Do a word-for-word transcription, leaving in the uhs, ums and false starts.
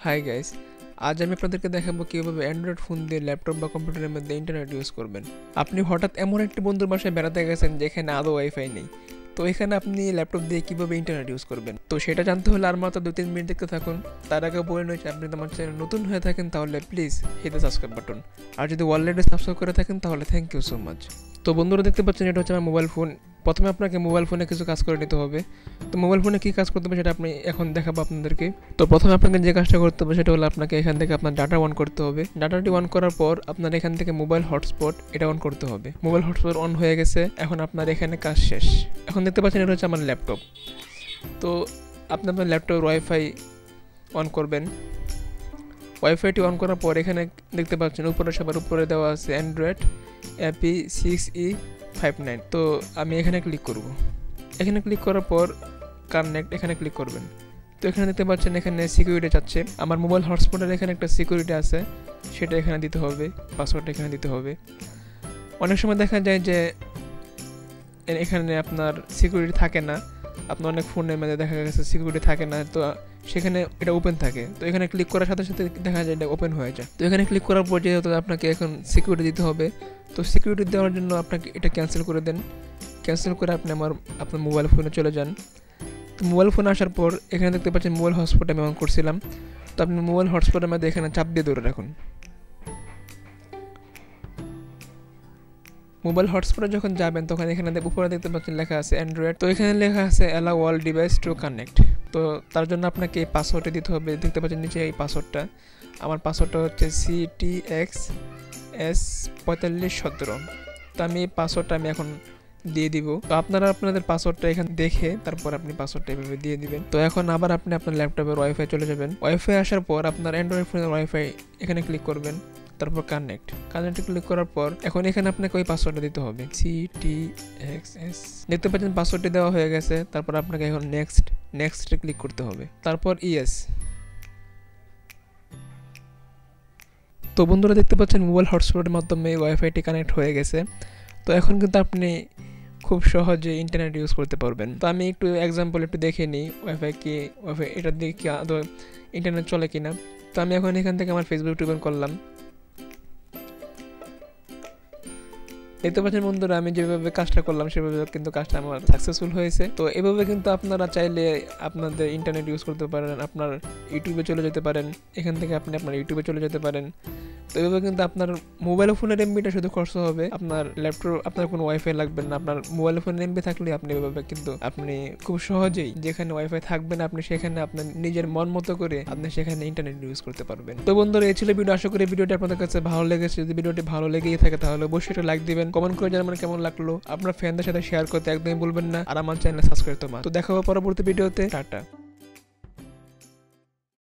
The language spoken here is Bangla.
হাই গাইস, আজ আমি আপনাদেরকে দেখাবো কীভাবে অ্যান্ড্রয়েড ফোন দিয়ে ল্যাপটপ বা কম্পিউটারের মধ্যে ইন্টারনেট ইউজ করবেন। আপনি হঠাৎ এমন একটি বন্ধুর বাসায় বেড়াতে গেছেন যেখানে আদৌ ওয়াইফাই নেই, তো এখানে আপনি ল্যাপটপ দিয়ে কীভাবে ইন্টারনেট ইউজ করবেন, তো সেটা জানতে হলে আর মাত্র দু তিন মিনিট দেখতে থাকুন। তার আগে বলে নিচ্ছি, আপনি আমার চ্যানেল নতুন হয়ে থাকেন তাহলে please hit the subscribe button, আর যদি অলরেডি সাবস্ক্রাইব করে থাকেন তাহলে থ্যাংক ইউ সো মাচ। তো বন্ধুরা দেখতে পাচ্ছেন এটা হচ্ছে আমার মোবাইল ফোন। প্রথমে আপনাকে মোবাইল ফোনে কিছু কাজ করে নিতে হবে। তো মোবাইল ফোনে কী কাজ করতে হবে সেটা আপনি এখন দেখাবো আপনাদেরকে। তো প্রথমে আপনাকে যে কাজটা করতে হবে সেটা হলো আপনাকে এখান থেকে আপনার ডাটা অন করতে হবে। ডাটাটি অন করার পর আপনার এখান থেকে মোবাইল হটস্পট এটা অন করতে হবে। মোবাইল হটস্পট অন হয়ে গেছে, এখন আপনার এখানে কাজ শেষ। এখন দেখতে পাচ্ছেন এটা হচ্ছে আমার ল্যাপটপ। তো আপনি আপনার ল্যাপটপের ওয়াইফাই অন করবেন। ওয়াইফাইটি অন করার পর এখানে দেখতে পাচ্ছেন উপরে সবার উপরে দেওয়া আছে Android app six E five nine. তো আমি এখানে ক্লিক করব। এখানে ক্লিক করার পর কানেক্ট এখানে ক্লিক করবেন। তো এখানে দেখতে পাচ্ছেন এখানে সিকিউরিটি চাচ্ছে। আমার মোবাইল হটস্পটের এখানে একটা সিকিউরিটি আছে, সেটা এখানে দিতে হবে, পাসওয়ার্ডটা এখানে দিতে হবে। অনেক সময় দেখা যায় যে এখানে আপনার সিকিউরিটি থাকে না, আপনার অনেক ফোনের মধ্যে দেখা গেছে সিকিউরিটি থাকে না, তো সেখানে এটা ওপেন থাকে। তো এখানে ক্লিক করার সাথে সাথে দেখা যায় এটা ওপেন হয়ে যায়। তো এখানে ক্লিক করার পর যেহেতু আপনাকে এখন সিকিউরিটি দিতে হবে, তো সিকিউরিটি দেওয়ার জন্য আপনাকে এটা ক্যান্সেল করে দেন। ক্যান্সেল করে আপনি আমার আপনার মোবাইল ফোনে চলে যান। তো মোবাইল ফোনে আসার পর এখানে দেখতে পাচ্ছেন মোবাইল হটস্পট আমি অন করছিলাম। তো আপনি মোবাইল হটস্পটের মধ্যে এখানে চাপ দিয়ে ধরে রাখুন। মোবাইল হটস্পটে যখন যাবেন তখন এখানে উপরে দেখতে পাচ্ছেন লেখা আছে অ্যান্ড্রয়েড। তো এখানে লেখা আছে allow all device to connect. তো তার জন্য আপনাকে এই পাসওয়ার্ডটা দিতে হবে। দেখতে পাচ্ছেন নিচে এই পাসওয়ার্ডটা। আমার পাসওয়ার্ডটা হচ্ছে সি টি এক্স এস পঁয়তাল্লিশ সতেরো। তো আমি এই পাসওয়ার্ডটা আমি এখন দিয়ে দিব। তো আপনারা আপনাদের পাসওয়ার্ডটা এখানে দেখে তারপর আপনি পাসওয়ার্ডটা এভাবে দিয়ে দিবেন। তো এখন আবার আপনি আপনার ল্যাপটপের ওয়াইফাই চলে যাবেন। ওয়াইফাই আসার পর আপনার অ্যান্ড্রয়েড ফোনের ওয়াইফাই এখানে ক্লিক করবেন, তারপর কানেক্ট কানেক্টে ক্লিক করার পর এখন এখানে আপনাকে ওই পাসওয়ার্ডটা দিতে হবে, সি টি এক্স এস। দেখতে পাচ্ছেন পাসওয়ার্ডটি দেওয়া হয়ে গেছে। তারপর আপনাকে এখন নেক্সট নেক্সটে ক্লিক করতে হবে, তারপর ইয়েস। তো বন্ধুরা দেখতে পাচ্ছেন মোবাইল হটস্পটের মাধ্যমে ওয়াইফাইটি কানেক্ট হয়ে গেছে। তো এখন কিন্তু আপনি খুব সহজে ইন্টারনেট ইউজ করতে পারবেন। তো আমি একটু এক্সাম্পল একটু দেখে নিই ওয়াইফাই কি ওয়াইফাই এটা দিয়ে কি আদৌ ইন্টারনেট চলে কিনা। তো আমি এখন এখান থেকে আমার ফেসবুক ওপেন করলাম। দেখতে পাচ্ছেন বন্ধুরা আমি যেভাবে কাজটা করলাম সেভাবে কিন্তু কাজটা আমার সাকসেসফুল হয়েছে। তো এভাবে কিন্তু আপনারা চাইলে আপনাদের ইন্টারনেট ইউজ করতে পারেন, আপনার ইউটিউবে চলে যেতে পারেন, এখান থেকে আপনি আপনার ইউটিউবে চলে যেতে পারেন। তো এভাবে কিন্তু আপনার মোবাইল ফোনের এমবিটা শুধু খরচ হবে, আপনার ল্যাপটপ আপনার কোনো ওয়াইফাই লাগবে না। আপনার মোবাইল ফোনের এমবি থাকলে আপনি এভাবে কিন্তু আপনি খুব সহজেই যেখানে ওয়াইফাই থাকবে না আপনি সেখানে আপনার নিজের মন মতো করে আপনি সেখানে ইন্টারনেট ইউজ করতে পারবেন। তো বন্ধুরা এই ছিল ভিডিও। আশা করি ভিডিওটি আপনাদের কাছে ভালো লেগেছে। যদি ভিডিওটি ভালো লেগেই থাকে তাহলে অবশ্যই একটা লাইক দিবেন, কমেন্ট করে জানাবেন কেমন লাগলো। আপনার ফ্রেন্ডদের সাথে শেয়ার করতে একদমই ভুলবেন না, আর আমার চ্যানেল সাবস্ক্রাইব করতে। তো দেখা হবে পরবর্তী ভিডিওতে। টাটা।